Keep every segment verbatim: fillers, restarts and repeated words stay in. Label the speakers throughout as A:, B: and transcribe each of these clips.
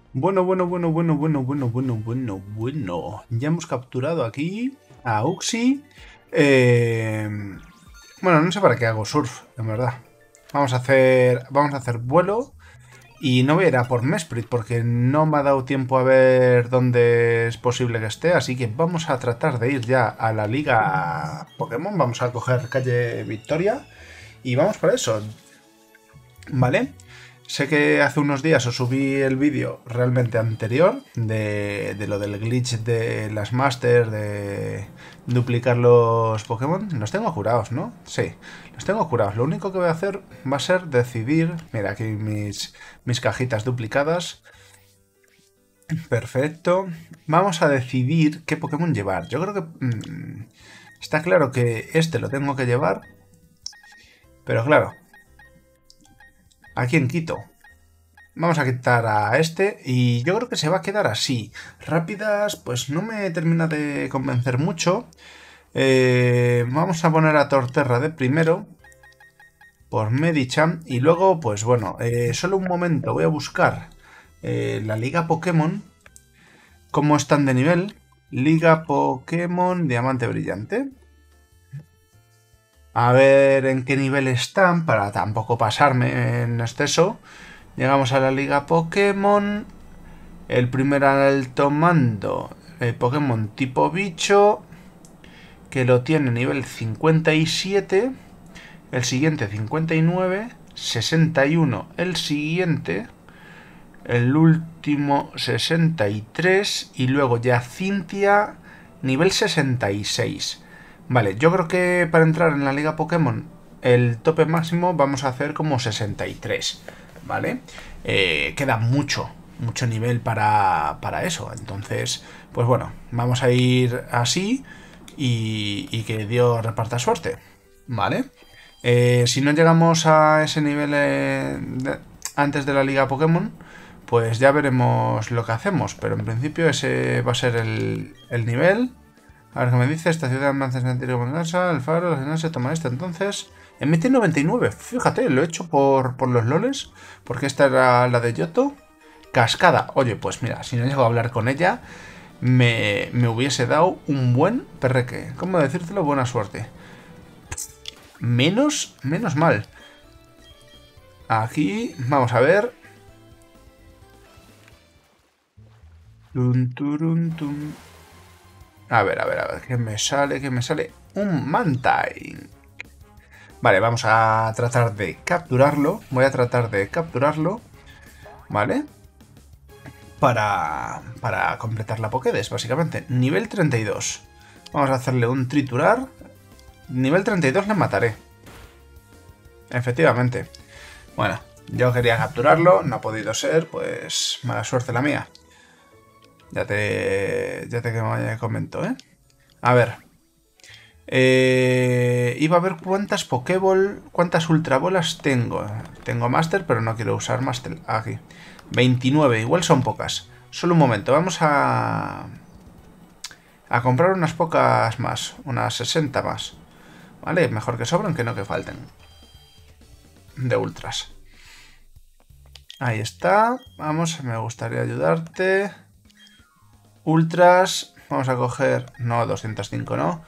A: Bueno, bueno, bueno, bueno, bueno, bueno, bueno, bueno, bueno. Ya hemos capturado aquí a Uxie. Eh, Bueno, no sé para qué hago surf, en verdad. Vamos a hacer, vamos a hacer vuelo y no voy a ir a por Mesprit porque no me ha dado tiempo a ver dónde es posible que esté, así que vamos a tratar de ir ya a la liga Pokémon. Vamos a coger calle Victoria y vamos por eso, ¿vale? Sé que hace unos días os subí el vídeo realmente anterior de, de lo del glitch de las Masters, de duplicar los Pokémon. Los tengo curados, ¿no? Sí, los tengo curados. Lo único que voy a hacer va a ser decidir... Mira, aquí mis, mis cajitas duplicadas. Perfecto. Vamos a decidir qué Pokémon llevar. Yo creo que... Mmm, está claro que este lo tengo que llevar. Pero claro, ¿a quién quito? Vamos a quitar a este y yo creo que se va a quedar así. Rápidas, pues no me termina de convencer mucho. Eh, vamos a poner a Torterra de primero por Medicham y luego, pues bueno, eh, solo un momento, voy a buscar eh, la Liga Pokémon, cómo están de nivel. Liga Pokémon Diamante Brillante. A ver en qué nivel están para tampoco pasarme en exceso. Llegamos a la Liga Pokémon. El primer alto mando, el Pokémon tipo bicho, que lo tiene nivel cincuenta y siete. El siguiente cincuenta y nueve. sesenta y uno el siguiente. El último sesenta y tres. Y luego ya Cynthia, nivel sesenta y seis. Vale, yo creo que para entrar en la liga Pokémon el tope máximo vamos a hacer como sesenta y tres. ¿Vale? Eh, queda mucho, mucho nivel para, para eso. Entonces, pues bueno, vamos a ir así y, y que Dios reparta suerte. ¿Vale? Eh, si no llegamos a ese nivel eh, de, antes de la liga Pokémon, pues ya veremos lo que hacemos. Pero en principio ese va a ser el, el nivel. A ver qué me dice. Esta ciudad me hace sentir como en casa. El faro, el se toma este entonces. Emite noventa y nueve. Fíjate, lo he hecho por, por los loles. Porque esta era la de Yoto. Cascada. Oye, pues mira, si no llego a hablar con ella, me, me hubiese dado un buen perreque. ¿Cómo decírtelo? Buena suerte. Menos, menos mal. Aquí, vamos a ver. Tun, turun, tun. A ver, a ver, a ver, ¿qué me sale? ¿Qué me sale? Un Mantine. Vale, vamos a tratar de capturarlo. Voy a tratar de capturarlo. ¿Vale? Para, para completar la Pokédex, básicamente. Nivel treinta y dos. Vamos a hacerle un triturar. Nivel treinta y dos le mataré. Efectivamente. Bueno, yo quería capturarlo. No ha podido ser. Pues mala suerte la mía. Ya te, ya te comento, ¿eh? A ver. Eh, iba a ver cuántas Pokéball, cuántas Ultrabolas tengo. Tengo Master, pero no quiero usar Master. Aquí. veintinueve, igual son pocas. Solo un momento, vamos a... A comprar unas pocas más. Unas sesenta más. ¿Vale? Mejor que sobren que no que falten. De Ultras. Ahí está. Vamos, me gustaría ayudarte. Ultras. Vamos a coger... No, doscientos cinco, ¿no?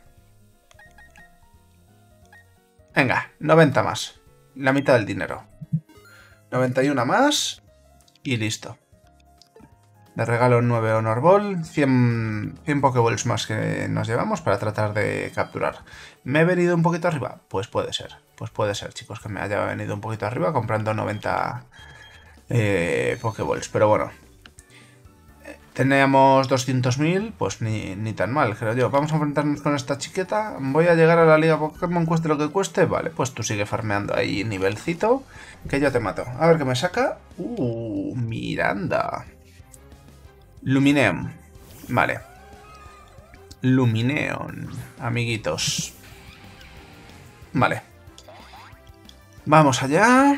A: Venga, noventa más. La mitad del dinero. noventa y uno más. Y listo. Le regalo nueve Honor Ball. cien, cien Pokéballs más que nos llevamos para tratar de capturar. ¿Me he venido un poquito arriba? Pues puede ser. Pues puede ser, chicos, que me haya venido un poquito arriba comprando noventa eh, Pokéballs. Pero bueno. Teníamos doscientos mil, pues ni, ni tan mal, creo yo. Vamos a enfrentarnos con esta chiqueta. Voy a llegar a la liga Pokémon, cueste lo que cueste. Vale, pues tú sigue farmeando ahí nivelcito, que yo te mato. A ver qué me saca. Uh, Miranda. Lumineon. Vale. Lumineon, amiguitos. Vale. Vamos allá.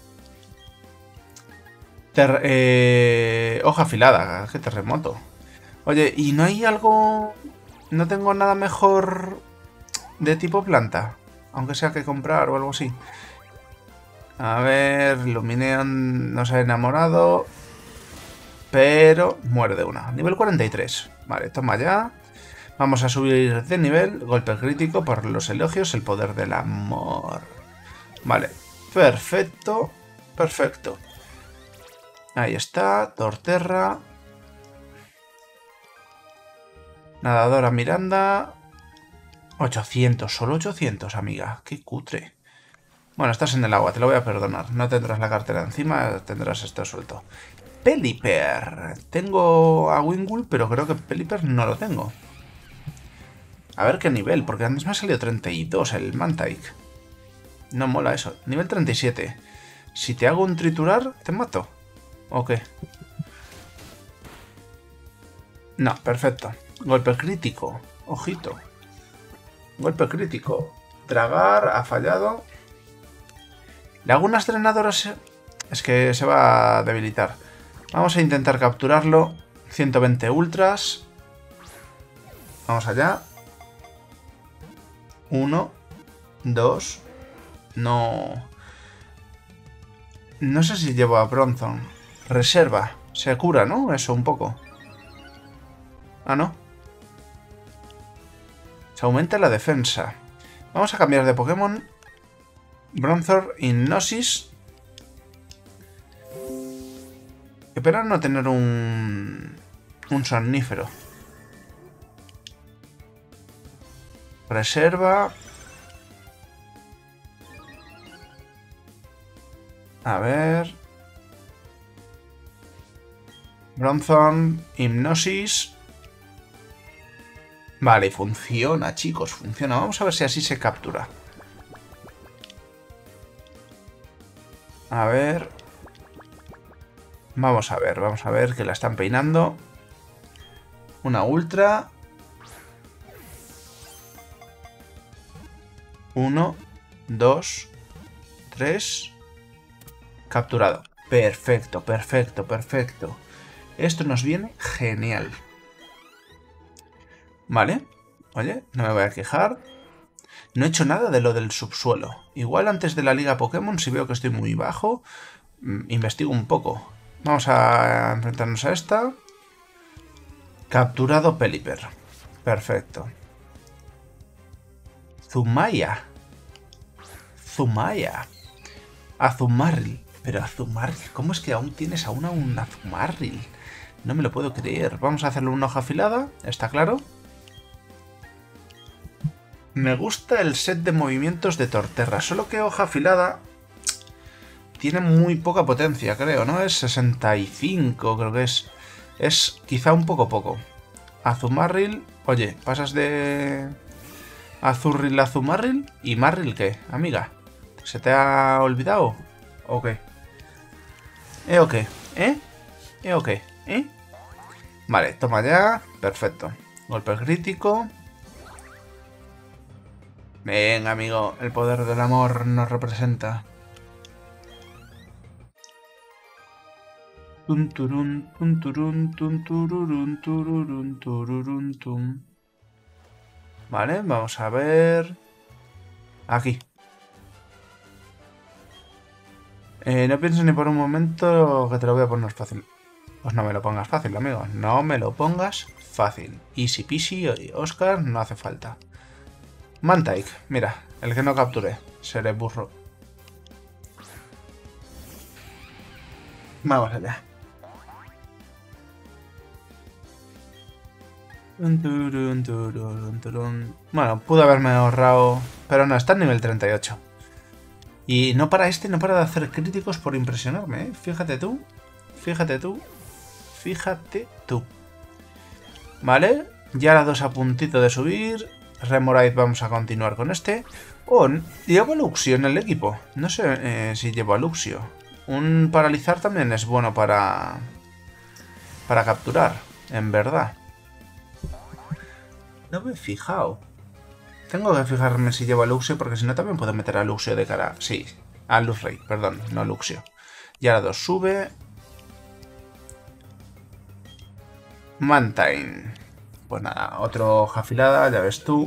A: Ter eh, hoja afilada, qué terremoto. Oye, ¿y no hay algo...? No tengo nada mejor de tipo planta. Aunque sea que comprar o algo así. A ver, Lumineon nos ha enamorado. pero muere de una. Nivel cuarenta y tres. Vale, toma ya. Vamos a subir de nivel. Golpe crítico por los elogios. El poder del amor. Vale, perfecto. Perfecto. Ahí está, Torterra. Nadadora Miranda. ochocientos, solo ochocientos, amiga. Qué cutre. Bueno, estás en el agua, te lo voy a perdonar. No tendrás la cartera encima, tendrás esto suelto. Pelipper. Tengo a Wingull, pero creo que Pelipper no lo tengo. A ver qué nivel, porque antes me ha salido treinta y dos el Mantike. No mola eso. Nivel treinta y siete. Si te hago un triturar, ¿te mato? ¿O qué? No, perfecto. Golpe crítico. Ojito. Golpe crítico. Tragar, ha fallado. Le hago unas drenadoras. Es que se va a debilitar. Vamos a intentar capturarlo. ciento veinte ultras. Vamos allá. Uno. Dos. No. No sé si llevo a Bronzong. Reserva. Se cura, ¿no? Eso un poco. Ah, no. Se aumenta la defensa. Vamos a cambiar de Pokémon. Bronzong, Hipnosis. Qué pena no tener un... Un somnífero. Reserva. A ver... Bronzong, Hipnosis. Vale, funciona, chicos, funciona. Vamos a ver si así se captura. A ver... Vamos a ver, vamos a ver que la están peinando. Una ultra. Uno, dos, tres. Capturado. Perfecto, perfecto, perfecto. Esto nos viene genial. Vale. Oye, no me voy a quejar. No he hecho nada de lo del subsuelo. Igual antes de la liga Pokémon, si veo que estoy muy bajo, investigo un poco. Vamos a enfrentarnos a esta. Capturado Pelipper. Perfecto. Zumaya. Zumaya. Azumarill. Pero Azumarill, ¿cómo es que aún tienes aún a un Azumarill? No me lo puedo creer. Vamos a hacerle una hoja afilada, está claro. Me gusta el set de movimientos de Torterra, solo que hoja afilada tiene muy poca potencia, creo, ¿no? Es sesenta y cinco, creo que es. Es quizá un poco poco. Azumarill, oye, pasas de Azurrill a Azumarill. ¿Y Marill qué, amiga? ¿Se te ha olvidado? ¿O qué? ¿Eh o qué? ¿Eh? ¿Eh o qué? ¿Eh? Vale, toma ya. Perfecto. Golpe crítico. Venga, amigo. El poder del amor nos representa. Tum turun, tum turun, tum tururun, tururun, tururun, tum. Vale, vamos a ver. Aquí. Eh, no pienses ni por un momento que te lo voy a poner fácil. Pues no me lo pongas fácil, amigo. No me lo pongas fácil. Easy peasy, Oscar, no hace falta. Mantike, mira, el que no capturé. Seré burro. Vamos allá. Bueno, pude haberme ahorrado... Pero no, está en nivel treinta y ocho. Y no para este, no para de hacer críticos por impresionarme, ¿eh? Fíjate tú. Fíjate tú. Fíjate tú. Vale. Ya la dos a puntito de subir. Remoraid vamos a continuar con este. Oh, llevo a Luxio en el equipo. No sé eh, si llevo a Luxio. Un paralizar también es bueno para... Para capturar, en verdad. No me he fijado. Tengo que fijarme si llevo a Luxio, porque si no también puedo meter a Luxio de cara... Sí, a Luxray, perdón, no a Luxio. Y ahora dos sube. Mantine. Pues nada, otro hoja afilada, ya ves tú.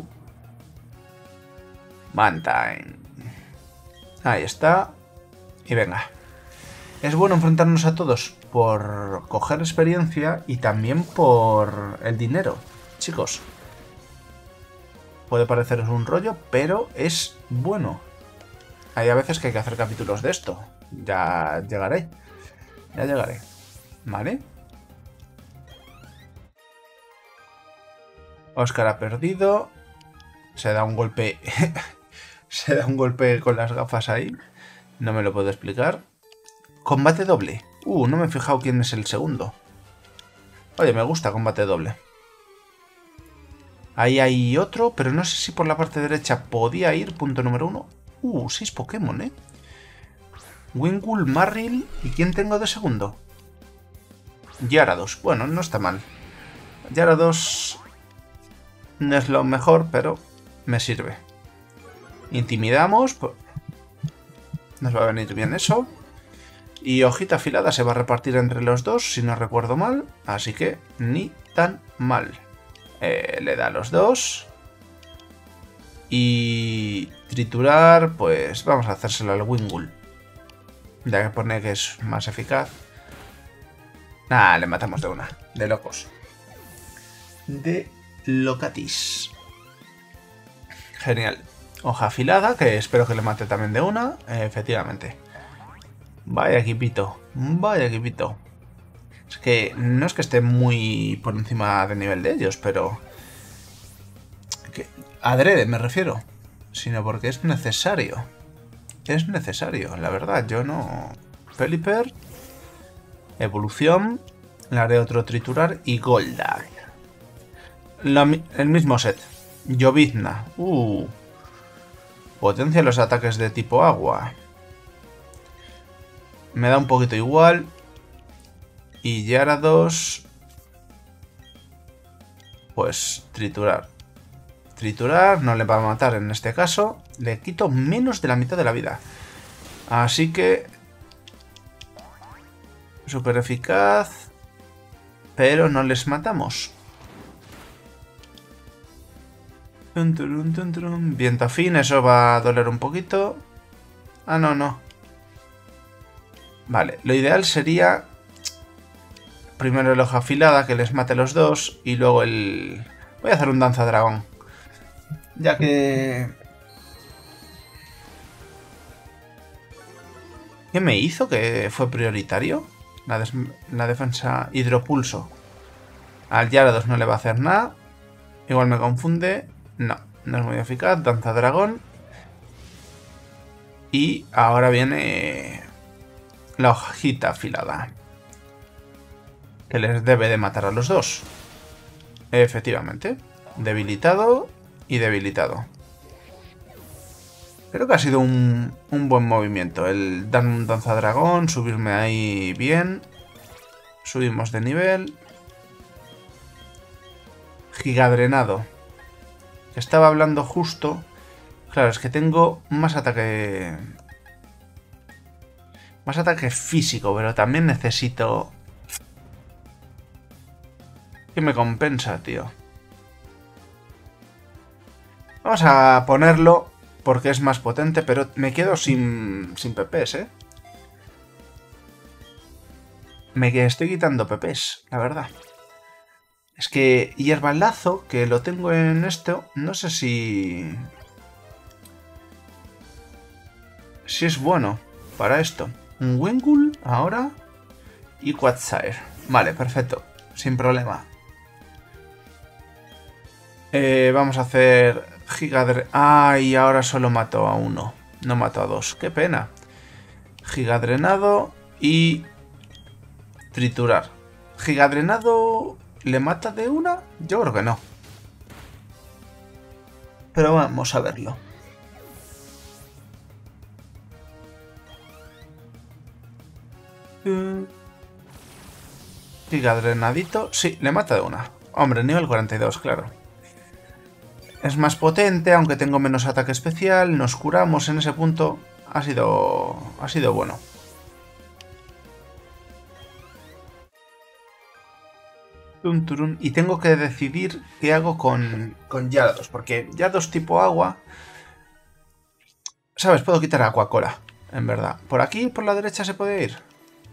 A: Mantine. Ahí está. Y venga. es bueno enfrentarnos a todos por coger experiencia y también por el dinero, chicos. Puede pareceros un rollo, pero es bueno. Hay a veces que hay que hacer capítulos de esto. Ya llegaré. Ya llegaré. ¿Vale? Oscar ha perdido. Se da un golpe... Se da un golpe con las gafas ahí. No me lo puedo explicar. Combate doble. Uh, no me he fijado quién es el segundo. Oye, me gusta combate doble. Ahí hay otro, pero no sé si por la parte derecha podía ir. Punto número uno. Uh, seis Pokémon, ¿eh? Wingull, Marril. ¿Y quién tengo de segundo? Gyarados. Bueno, no está mal. Gyarados no es lo mejor, pero me sirve. Intimidamos. Nos va a venir bien eso. Y hojita afilada se va a repartir entre los dos, si no recuerdo mal. Así que ni tan mal. Eh, le da a los dos. Y triturar, pues vamos a hacérselo al Wingull. Ya que pone que es más eficaz. Nah, le matamos de una. De locos. De locatis. Genial. Hoja afilada, que espero que le mate también de una. Eh, efectivamente. Vaya equipito. Vaya equipito. Es que no es que esté muy por encima del nivel de ellos, pero... que adrede me refiero. Sino porque es necesario. Es necesario, la verdad. Yo no... Pelipper. Evolución. Le haré otro triturar. Y Goldak. La, el mismo set. Llovizna. Uh. Potencia los ataques de tipo agua. Me da un poquito igual. Y Gyarados. Pues triturar. Triturar no le va a matar en este caso. Le quito menos de la mitad de la vida. Así que... súper eficaz. Pero no les matamos. Tun, turun, tun, turun. Viento afín, eso va a doler un poquito. Ah, no, no. Vale, lo ideal sería... primero el hoja afilada, que les mate los dos. Y luego el... voy a hacer un danza dragón. Ya que... ¿qué me hizo que fue prioritario? La, la defensa hidropulso. Al Gyarados no le va a hacer nada. Igual me confunde. No, no es muy eficaz. Danza dragón. Y ahora viene la hojita afilada. Que les debe de matar a los dos. Efectivamente. Debilitado y debilitado. Creo que ha sido un, un buen movimiento. El dar un danzadragón, subirme ahí bien. Subimos de nivel. Gigadrenado. Estaba hablando justo. Claro, es que tengo más ataque... más ataque físico, pero también necesito... ¿qué me compensa, tío? Vamos a ponerlo porque es más potente, pero me quedo sin, sin P Ps, ¿eh? Me estoy quitando P Ps, la verdad. Es que hierbalazo, que lo tengo en esto, no sé si... si es bueno para esto. Un Wingull ahora y Quagsire. Vale, perfecto, sin problema. Eh, vamos a hacer Gigadrenado. Ay, ahora solo mato a uno. No mato a dos. Qué pena. Gigadrenado y triturar. ¿Gigadrenado le mata de una? Yo creo que no. Pero vamos a verlo. Gigadrenadito. Sí, le mata de una. Hombre, nivel cuarenta y dos, claro. Es más potente, aunque tengo menos ataque especial. Nos curamos en ese punto. Ha sido... ha sido bueno. Tum, turum. Y tengo que decidir qué hago con, con Gyarados. Porque Gyarados tipo agua... ¿sabes? Puedo quitar Aquacola, en verdad. ¿Por aquí, por la derecha, se puede ir?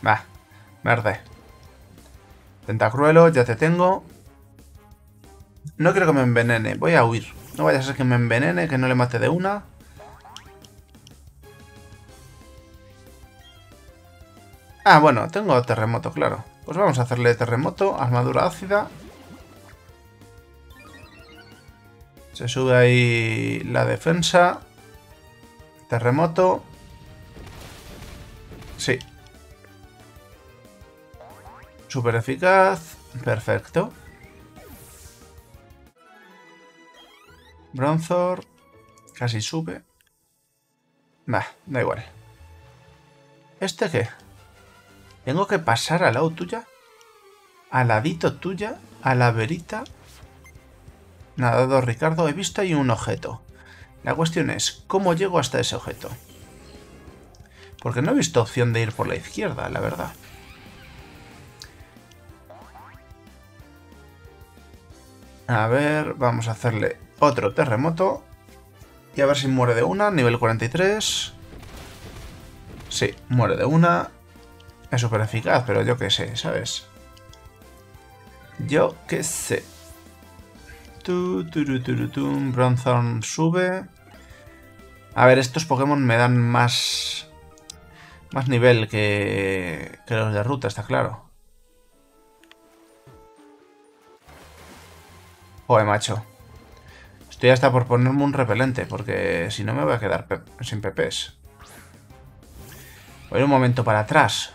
A: Va, verde. Tentacruelo, ya te tengo. No quiero que me envenene, voy a huir. No vaya a ser que me envenene, que no le mate de una. Ah, bueno, tengo terremoto, claro. Pues vamos a hacerle terremoto, armadura ácida. Se sube ahí la defensa. Terremoto. Sí. Súper eficaz. Perfecto. Bronzor. Casi sube. Bah, da igual. ¿Este qué? ¿Tengo que pasar al lado tuya? ¿Al ladito tuya? ¿A la verita? Nadador Ricardo, he visto ahí un objeto. La cuestión es, ¿cómo llego hasta ese objeto? Porque no he visto opción de ir por la izquierda, la verdad. A ver, vamos a hacerle otro terremoto. Y a ver si muere de una, nivel cuarenta y tres. Sí, muere de una. Es súper eficaz, pero yo qué sé, ¿sabes? Yo qué sé. Tu, turu, turu, tum. Bronzorn sube. A ver, estos Pokémon me dan más... Más nivel que, que los de ruta, está claro. Joder, macho. Estoy hasta por ponerme un repelente, porque si no me voy a quedar pe sin P Ps. Voy a ir un momento para atrás.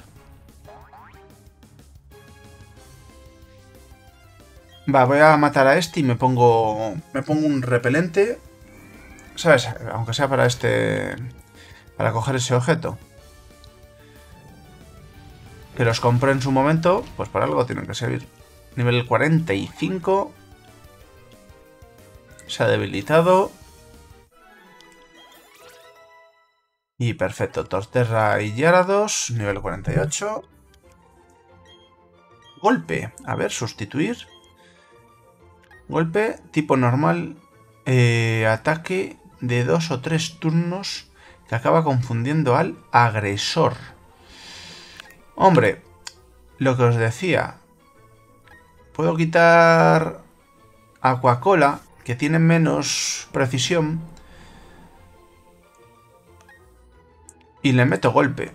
A: Va, voy a matar a este y me pongo... Me pongo un repelente. ¿Sabes? Aunque sea para este... Para coger ese objeto. Que los compré en su momento, pues para algo tienen que servir. Nivel cuarenta y cinco. Se ha debilitado. Y perfecto. Torterra y Gyarados. Nivel cuarenta y ocho. Golpe. A ver, sustituir. Golpe tipo normal. Eh, ataque de dos o tres turnos que acaba confundiendo al agresor. Hombre, lo que os decía. Puedo quitar Aquacola, que tiene menos precisión. Y le meto golpe.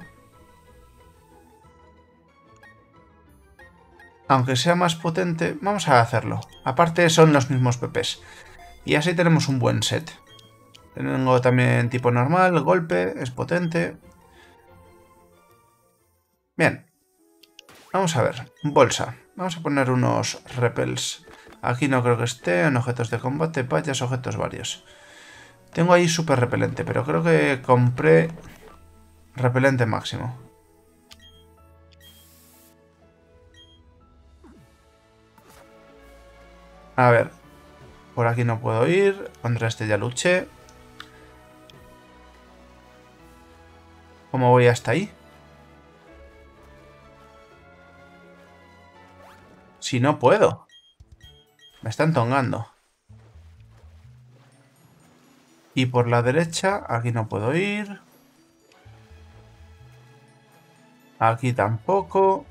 A: Aunque sea más potente, vamos a hacerlo. Aparte son los mismos P Ps. Y así tenemos un buen set. Tengo también tipo normal, golpe, es potente. Bien. Vamos a ver. Bolsa. Vamos a poner unos repels. Aquí no creo que esté. En objetos de combate, payas, objetos varios. Tengo ahí super repelente, pero creo que compré repelente máximo. A ver. Por aquí no puedo ir. Contra este ya luché. ¿Cómo voy hasta ahí? Si no puedo. Me están tongando. Y por la derecha, aquí no puedo ir. Aquí tampoco.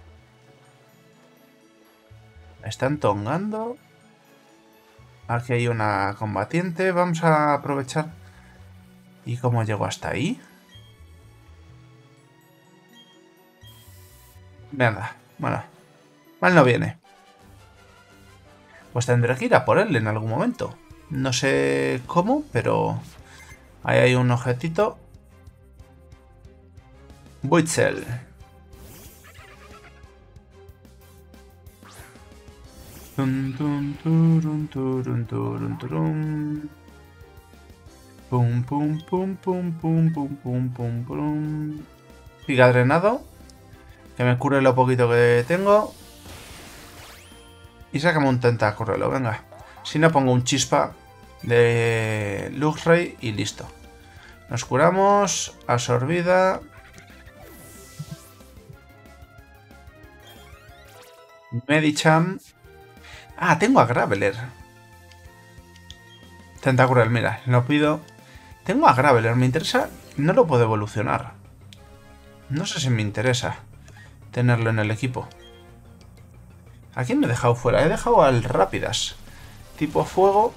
A: Me están tongando. Aquí hay una combatiente. Vamos a aprovechar. ¿Y cómo llego hasta ahí? Venga, bueno. Mal no viene. Pues tendré que ir a por él en algún momento. No sé cómo, pero... Ahí hay un objetito. Buitzel. Tum, tum, turum, turum, turum, turum. Pum, pum, pum, pum, pum, pum, pum, pum, pum. Giga drenado. Que me cure lo poquito que tengo. Y sácame un tentáculo, venga. Si no, pongo un chispa de Luxray y listo. Nos curamos. Absorbida. Medicham. Ah, tengo a Graveler. Tentacruel, mira, lo pido. Tengo a Graveler, me interesa. No lo puedo evolucionar. No sé si me interesa. tenerlo en el equipo. ¿A quién me he dejado fuera? He dejado al Rápidas. Tipo fuego.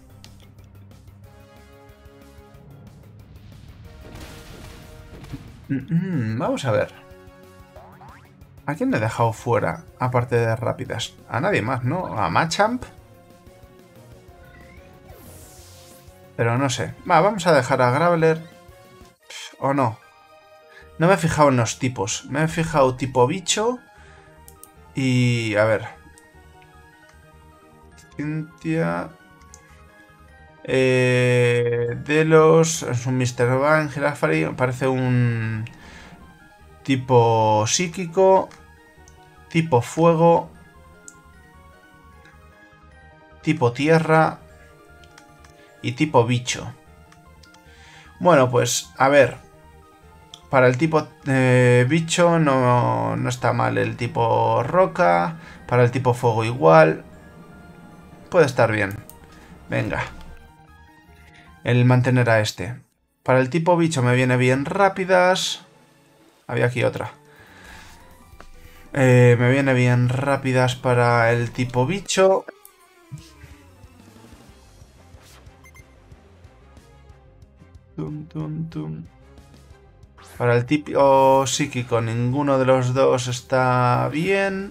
A: Mm, vamos a ver. ¿A quién me he dejado fuera? Aparte de Rápidas. A nadie más, ¿no? A Machamp. Pero no sé. Va, vamos a dejar a Graveler. ¿O no? No me he fijado en los tipos. Me he fijado tipo bicho. Y... a ver. Cynthia... Eh, Delos... Es un míster Van. Girafari. Parece un... tipo psíquico. Tipo fuego. Tipo tierra. Y tipo bicho. Bueno, pues... a ver... Para el tipo eh, bicho no, no está mal el tipo roca. Para el tipo fuego igual. Puede estar bien. Venga. El mantener a este. Para el tipo bicho me viene bien Rápidas. Había aquí otra. Eh, me viene bien Rápidas para el tipo bicho. Tum, tum, tum. Para el tipo psíquico ninguno de los dos está bien.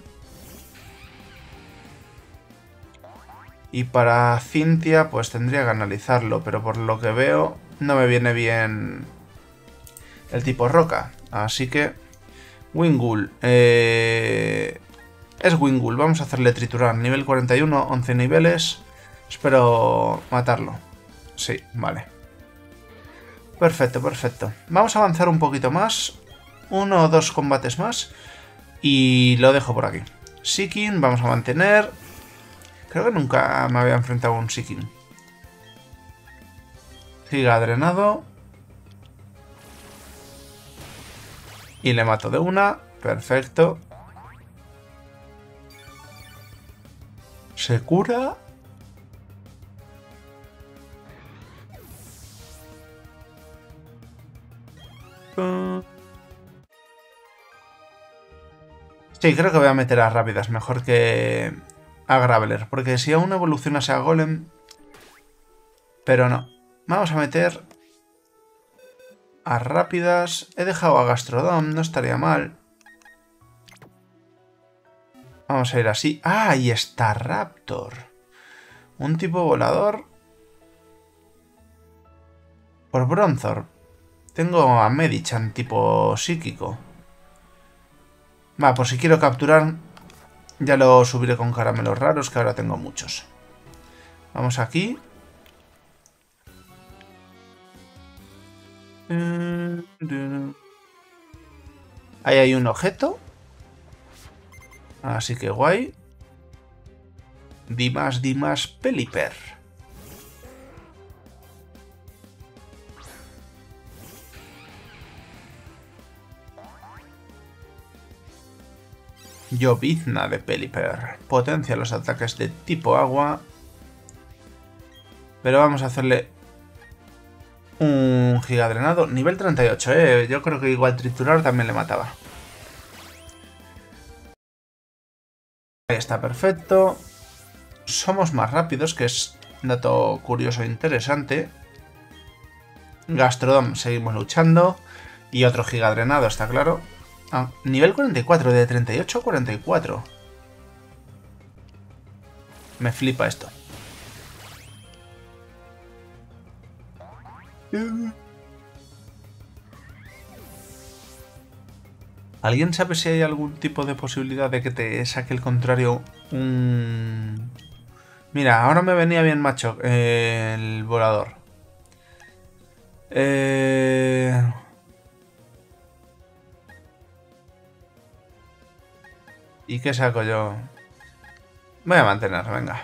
A: Y para Cynthia pues tendría que analizarlo, pero por lo que veo no me viene bien el tipo roca. Así que Wingull. Eh, es Wingull, vamos a hacerle triturar. Nivel cuarenta y uno, once niveles. Espero matarlo. Sí, vale. Perfecto, perfecto. Vamos a avanzar un poquito más. Uno o dos combates más. Y lo dejo por aquí. Seeking, vamos a mantener. Creo que nunca me había enfrentado a un Seeking. Giga drenado. Y le mato de una. Perfecto. Se cura. Sí, creo que voy a meter a Rápidas mejor que a Graveler. Porque si aún evolucionase a Golem... Pero no. Vamos a meter a Rápidas. He dejado a Gastrodon, no estaría mal. Vamos a ir así. ¡Ah! Ahí está Raptor. Un tipo volador. Por Bronzor. Tengo a Medichan, tipo psíquico. Va, por si quiero capturar, ya lo subiré con caramelos raros, que ahora tengo muchos. Vamos aquí. Ahí hay un objeto. Así que guay. Dimas, Dimas, Pelipper. Llovizna de Pelipper. Potencia los ataques de tipo agua. Pero vamos a hacerle un gigadrenado. Nivel treinta y ocho, eh. Yo creo que igual triturar también le mataba. Ahí está, perfecto. Somos más rápidos, que es un dato curioso e interesante. Gastrodon, seguimos luchando. Y otro gigadrenado, está claro. Ah, nivel cuarenta y cuatro, de treinta y ocho a cuarenta y cuatro. Me flipa esto. ¿Alguien sabe si hay algún tipo de posibilidad de que te saque el contrario un... Mira, ahora me venía bien macho eh, el volador. Eh... ¿Y qué saco yo? Voy a mantener, venga.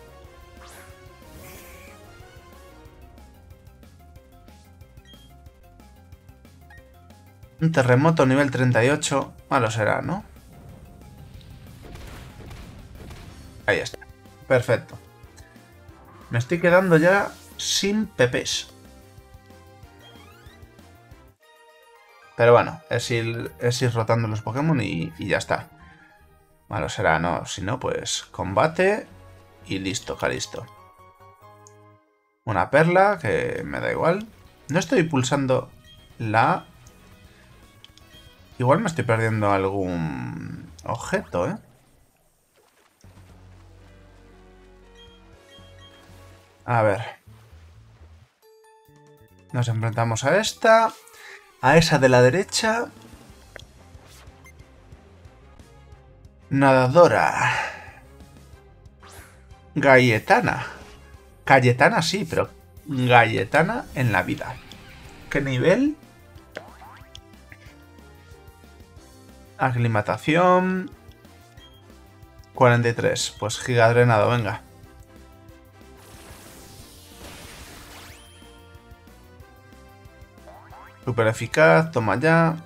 A: Un terremoto nivel treinta y ocho. Malo será, ¿no? Ahí está. Perfecto. Me estoy quedando ya sin pepes. Pero bueno, es ir, es ir rotando los Pokémon y, y ya está. Malo será, no. Si no, pues combate y listo, Calisto. Una perla, que me da igual. No estoy pulsando la... Igual me estoy perdiendo algún objeto, ¿eh? A ver. Nos enfrentamos a esta. A esa de la derecha. Nadadora. Galletana. Cayetana sí, pero Galletana en la vida. ¿Qué nivel? Aclimatación. cuarenta y tres. Pues giga drenado, venga. Super eficaz, toma ya.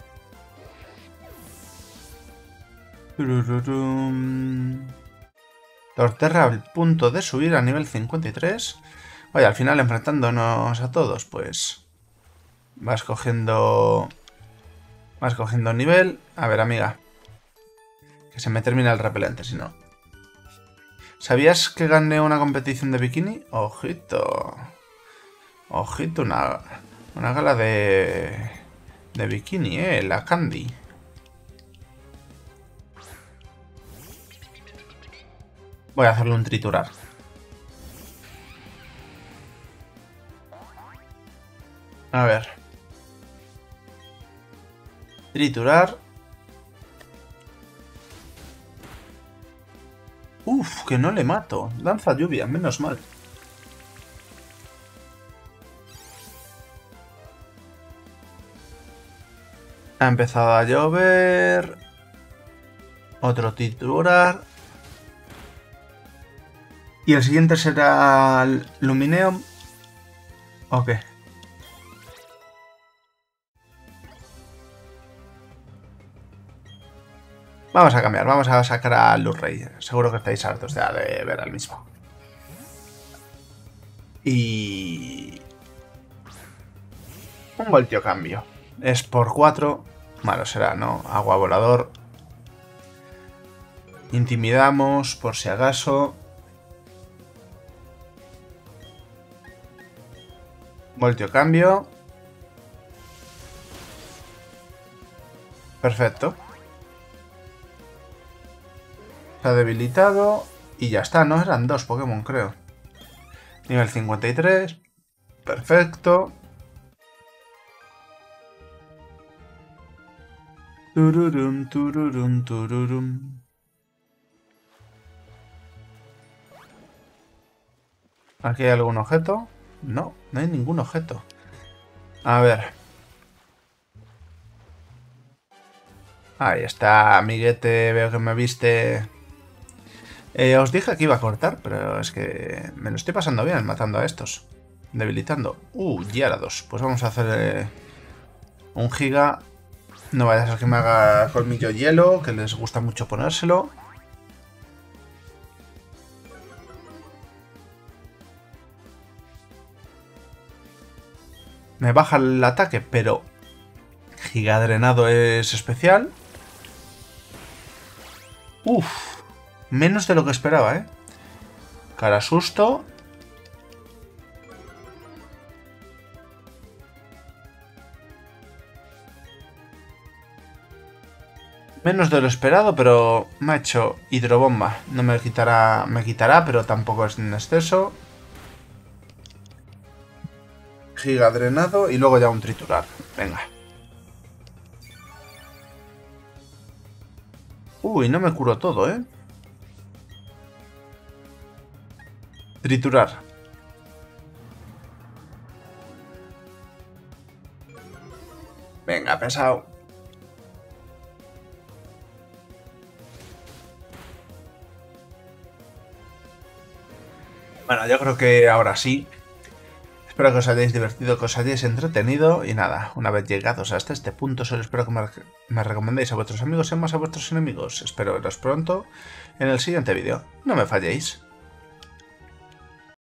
A: Torterra al punto de subir a nivel cincuenta y tres. Vaya, al final enfrentándonos a todos, pues... Vas cogiendo... Vas cogiendo nivel. A ver, amiga. Que se me termina el repelente, si no. ¿Sabías que gané una competición de bikini? Ojito. Ojito, una... Una gala de... De bikini, eh. La Candy. Voy a hacerle un triturar. A ver. Triturar. Uf, que no le mato. Danza lluvia, menos mal. Ha empezado a llover. Otro triturar. ¿Y el siguiente será Lumineum? ¿O qué? Vamos a cambiar, vamos a sacar a Lurrey. Seguro que estáis hartos ya de ver al mismo. Y... Un voltio cambio. Es por cuatro. Malo será, ¿no? Agua volador. Intimidamos, por si acaso. Voltio cambio. Perfecto. Se ha debilitado. Y ya está, ¿no? Eran dos Pokémon, creo. Nivel cincuenta y tres. Perfecto. Tururum, tururum, tururum. ¿Aquí hay algún objeto? No, no hay ningún objeto. A ver. Ahí está, amiguete. Veo que me viste... Eh, os dije que iba a cortar, pero es que me lo estoy pasando bien matando a estos. Debilitando. Uh, Gyarados. Pues vamos a hacer eh, un giga. No vaya a ser que me haga colmillo hielo, que les gusta mucho ponérselo. Me baja el ataque, pero giga drenado es especial. Uf. Menos de lo que esperaba, ¿eh? Cara susto. Menos de lo esperado, pero me ha hecho hidrobomba. No me quitará, me quitará, pero tampoco es en exceso. Giga drenado y luego ya un triturar. Venga. Uy, no me curo todo, ¿eh? Triturar. Venga, pesado. Bueno, yo creo que ahora sí. Espero que os hayáis divertido, que os hayáis entretenido. Y nada, una vez llegados hasta este punto, solo espero que me, me recomendéis a vuestros amigos y más a vuestros enemigos. Espero veros pronto en el siguiente vídeo. No me falléis.